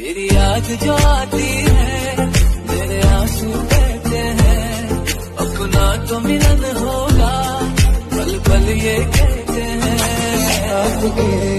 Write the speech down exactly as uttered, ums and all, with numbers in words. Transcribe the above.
तेरी याद जो आती है मेरे आंसू बहते हैं, अपना तो मिलन होगा पल पल ये कहते हैं। आपके